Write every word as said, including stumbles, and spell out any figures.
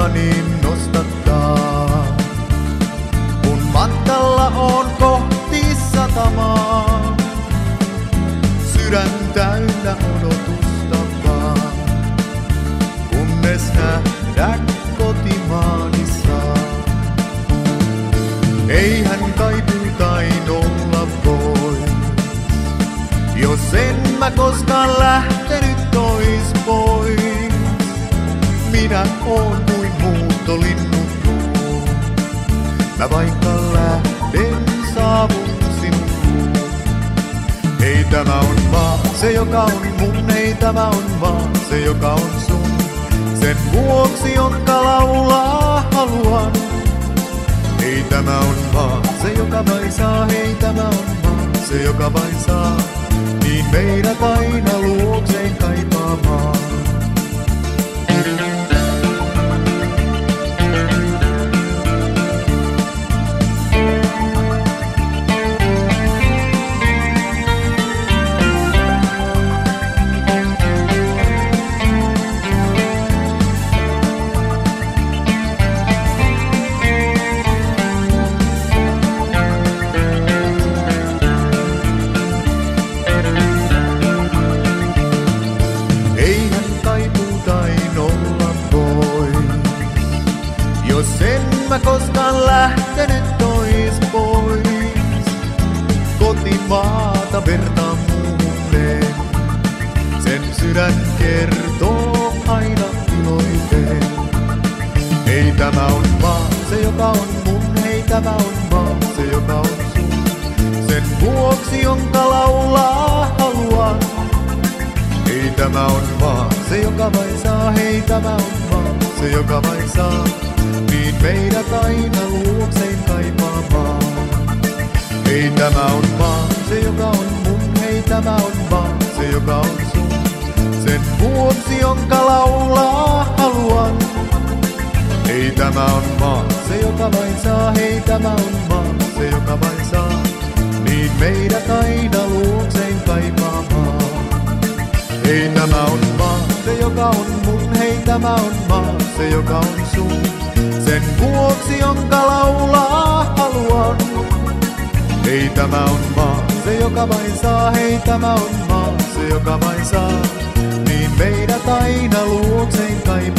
jalkani nostattaa. Kun matkalla on kohti satamaa, sydän täynnä odotusta vaan, kunnes nähdä kotimaani saa. Eihän kaipuutain olla voi, jos en mä koskaan lähtenyt tois pois. Minä oon kuin muuttolinnut luo, mä vaikka lähden saavun sinun luo. Ei tämä on maa, se joka on mun, ei tämä on maa, se joka on sun. Sen vuoksi jonka laulaa haluan. Ei tämä on maa, se joka vain saa, ei tämä on maa, se joka vain saa. Niin meidät aina luokseen kaipaamaan. Jos en mä koskaan lähtenyt tois pois, kotimaata vertaan muuten, sen sydän kertoo aina iloiten. Ei tämä on maa, se joka on mun, ei tämä on maa, se joka on sun. Sen vuoksi jonka laulaa haluan. Ei tämä on maa, se joka vain saa, ei tämä on maa, se joka vain saa. Niin meidät aina luokseen kaipaamaan. Ei tämä on maa, se joka on mun, ei tämä on maa, se joka on sun. Sen vuoksi jonka laulaa haluan. Ei tämä on maa, se joka vain saa, ei tämä on maa, se joka vain saa. Niin meidät aina luokseen kaipaamaan. Ei tämä on maa, se joka on mun, ei tämä on maa, se joka on sun. Sen vuoksi jonka laulaa haluan. Ei tämä on maa, se joka vain saa, ei tämä on maa, se joka vain saa. Niin meidät aina luokseen kaipaamaan.